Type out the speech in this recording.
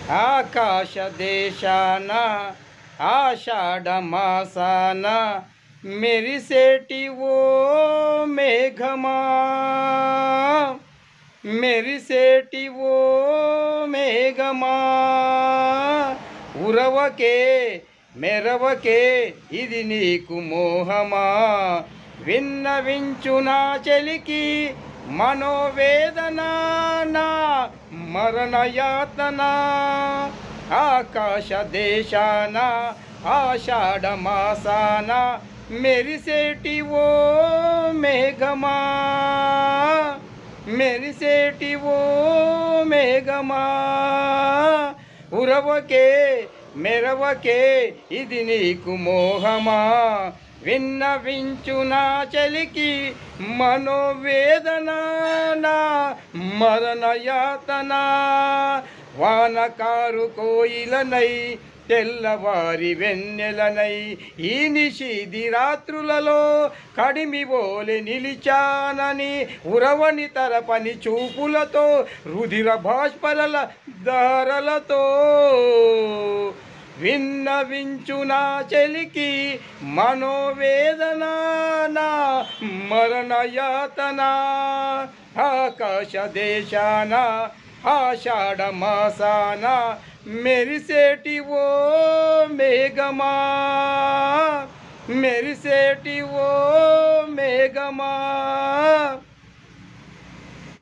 ఆకాశ దేశాన ఆషాఢమాసాన మెరిసేటి ఓ మేఘమా, మెరిసేటి ఓ మేఘమా, ఉరవకే మెరవకే ఇది నీకు మోహమా, విన్నవించునా చెలికి మనోవేదన నా మరణయాతన. ఆకాశ దేశాన ఆషాఢమాసాన మెరిసేటి ఓ మేఘమా, మెరిసేటి ఓ మేఘమా, ఉరవకే మెరవకే ఇది నీకు మోహమా, విన్నవించునా చలికి మనోవేదన నా మరణయాతన. వానకారు కోయిలనై తెల్లవారి వెన్నెలనై ఈ నిషిది రాత్రులలో కడిమి ఓలె నిలిచానని ఉరవని తరపని చూపులతో రుధిర బాష్పరల దారలతో విన్నవించునా చెలికి మనోవేదన నా మరణయాతన. ఆకాశ దేశాన ఆషాఢమాసాన మెరిసేటి ఓ మేఘమా, మెరిసేటి ఓ మేఘమా.